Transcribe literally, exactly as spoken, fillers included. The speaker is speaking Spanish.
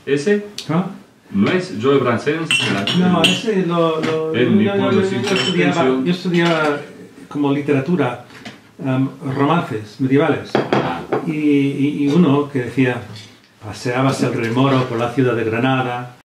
¿Ese? ¿Ah? ¿No es Joe Bransens? No, ese lo... lo En mi yo, yo, pueblo yo, sin yo estudiaba, suspensión. yo estudiaba como literatura, um, romances medievales. Ah. Y, y, y uno que decía, paseábase el remoro por la ciudad de Granada,